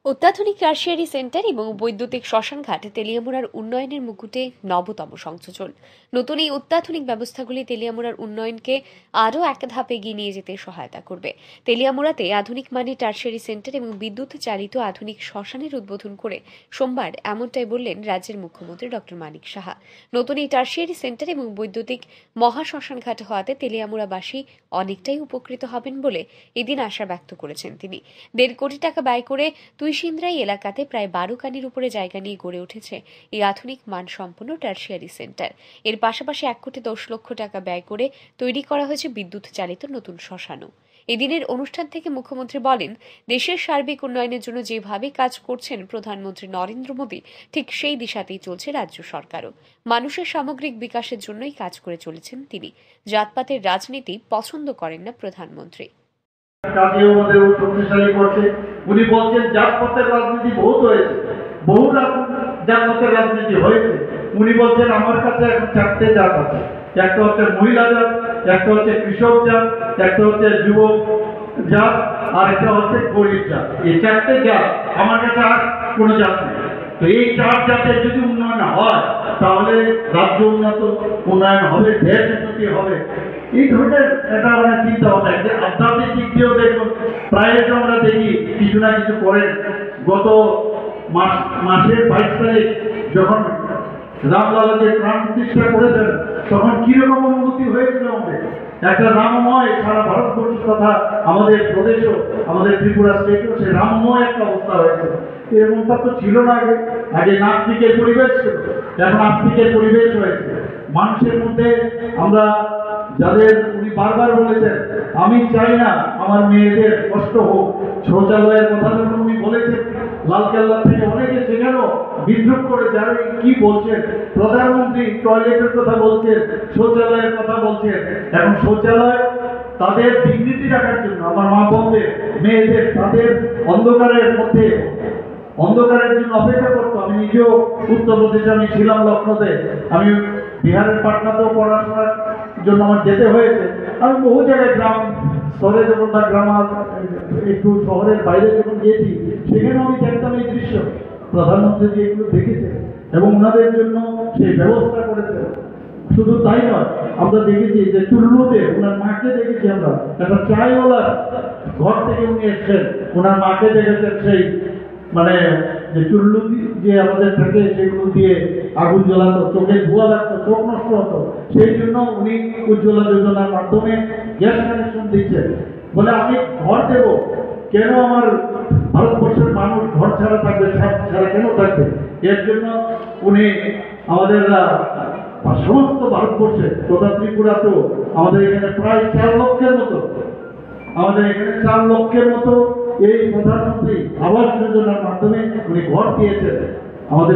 অত্যাধুনিক tertiary centre এবং বৈদ্যুতিক শ্মশানঘাট তেলিয়ামুড়ার উন্নয়নের মুকুটে নবতম সংযোজন। নতুন এই অত্যাধুনিক ব্যবস্থাগুলি তেলিয়ামুড়ার উন্নয়নকে আরও এক ধাপ এগিয়ে নিয়ে যেতে সহায়তা করবে। তেলিয়ামুড়াতে আধুনিক মানের টারশিয়ারি সেন্টার এবং বিদ্যুৎ চালিত আধুনিক শ্মশানের উদ্বোধন করে সোমবার এমনটাই বললেন রাজ্যের মুখ্যমন্ত্রী ডক্টর মানিক সাহা। নতুন এই টারশিয়ারি সেন্টার এবং বৈদ্যুতিক মহাশ্মশানঘাট হওয়াতে তেলিয়ামুড়াবাসী অনেকটাই উপকৃত হবেন বলে এদিন আশা ব্যক্ত করেছেন তিনি। 1.5 কোটি টাকা ব্যয় করে তুইসিন্দ্রাই এলাকাতে প্রায় 12 কানির উপরে জায়গা নিয়ে গড়ে উঠেছে এই আধুনিক মানসম্পন্ন টারশিয়ারি সেন্টার। এর পাশাপাশি 1 কোটি 10 লক্ষ টাকা ব্যয় করে তৈরি করা হয়েছে বিদ্যুৎ চালিত নতুন শ্মশানও। এদিনের অনুষ্ঠান থেকে মুখ্যমন্ত্রী বলেন, দেশের সার্বিক উন্নয়নের জন্য যেভাবে কাজ করছেন প্রধানমন্ত্রী নরেন্দ্র মোদী, ঠিক সেই দিশাতেই চলছে রাজ্য সরকারও। মানুষের সামগ্রিক বিকাশের জন্যই কাজ করে চলেছেন তিনি। জাতপাতের রাজনীতি পছন্দ করেন না প্রধানমন্ত্রী। উনি বলছেন জাতপাতের রাজনীতি বহুত হয়েছে, বহু জাতপাতের রাজনীতি হয়েছে। উনি বলছেন আমার কাছে এখন 4টে জাত আছে, একটা হচ্ছে মহিলা জাত, একটা হচ্ছে কৃষক জাত, একটা হচ্ছে যুবক জাত, আর একটা হচ্ছে গরিব জাত। এই 4টে জাত আমার কাছে আর কোনো জাত নেই। তো এই 4 জাতের যদি উন্নয়ন হয় তাহলে রাজ্য উন্নয়ন হবে, দেশ উন্নতি হবে। এই ধরনের একটা চিন্তা ভাবনা, আধ্যাত্মিক দিক দিয়েও দেখুন প্রায় আমরা দেখি কিছু না কিছু করেন। গত মাসের 22 তারিখ যখন রামলালাকে প্রাণ প্রতিষ্ঠা করেছেন তখন কিরকম অনুভূতি হয়েছিল আমাদের। একটা রামময় সারা ভারতবর্ষ তথা আমাদের প্রদেশও, আমাদের ত্রিপুরা স্টেটও সে রামময় একটা অবস্থা হয়েছে। এরকমটা তো ছিল না আগে। আগে নাস্তিকের পরিবেশ ছিল, এখন আস্তিকের পরিবেশ হয়েছে মানুষের মধ্যে। আমরা যাদের উনি বারবার বলেছেন, আমি চাই না আমার মেয়েদের কষ্ট হোক। শৌচালয়ের কথা যখন উনি বলেছেন, লালকেল্লা থেকে অনেকে সেখানেও বিদ্রুপ করে যারা কি বলছেন। প্রধানমন্ত্রী টয়লেটের কথা বলছেন, শৌচালয়ের কথা বলছেন। এখন শৌচালয় তাদের ডিগনিটি রাখার জন্য, আমার মা বোনদের, মেয়েদের, তাদের অন্ধকারের মধ্যে অন্ধকারের জন্য অপেক্ষা করতো। আমি নিজেও উত্তরপ্রদেশে আমি ছিলাম, লখনৌতে। আমি বিহারের পাটনাতেও পড়াশোনার জন্য আমার যেতে হয়েছে। আমি বহু জায়গায় গ্রাম স্তরে যখন বা গ্রাম একটু শহরের বাইরে যখন গিয়েছি সেখানে আমি দেখতাম এই দৃশ্য। প্রধানমন্ত্রী যে এগুলো দেখেছে এবং ওনাদের জন্য সেই ব্যবস্থা করেছে। শুধু তাই নয়, আমরা দেখেছি যে চুল্লুতে ওনার মাকে দেখেছি, আমরা একটা চায়ওয়ালার ঘর থেকে উনি এসছেন, ওনার মাকে দেখেছেন সেই যে চুল্লু যে আমাদের থাকে সেগুলো দিয়ে আগুন জ্বলাতো, চোখে ধোঁয়া লাগতো, চোখ নষ্ট হতো। সেই জন্য উনি উজ্জ্বলা যোজনার মাধ্যমে গ্যাস কানেকশন দিচ্ছেন। বলে আমি ঘর দেব, কেন আমার ভারতবর্ষের মানুষ ঘর ছাড়া থাকবে, ছাড়া কেন থাকবে? এর জন্য উনি আমাদের সমস্ত ভারতবর্ষে তথা ত্রিপুরাতেও আমাদের এখানে প্রায় 4 লক্ষের মতো, আমাদের এখানে 4 লক্ষের মতো এই প্রধানমন্ত্রী আবাস যোজনার মাধ্যমে উনি ঘর দিয়েছেন। আমাদের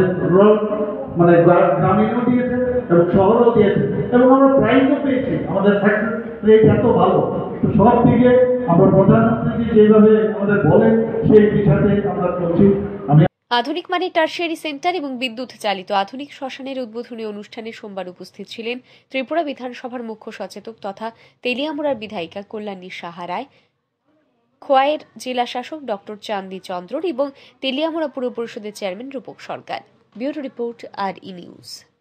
গ্রামীণও দিয়েছেন এবং শহরও দিয়েছেন, এবং আমরা প্রাইজও পেয়েছি। আমাদের সাকসেস রেট এত ভালো। তো সব দিকে আমরা প্রধানমন্ত্রী যেভাবে আমাদের বলেন সেই দিশাতে আমরা চলছি। আধুনিক মানের টারশিয়ারি সেন্টার এবং বিদ্যুৎ চালিত আধুনিক শ্মশানের উদ্বোধনী অনুষ্ঠানে সোমবার উপস্থিত ছিলেন ত্রিপুরা বিধানসভার মুখ্য সচেতক তথা তেলিয়ামুড়ার বিধায়িকা কল্যাণী সাহা রায়, খোয়াইয়ের জেলা শাসক ডক্টর চান্দি চন্দ্র এবং তেলিয়ামুড়া পুর পরিষদের chairman Rupak Sarkar. Bureau report, আর ই নিউজ।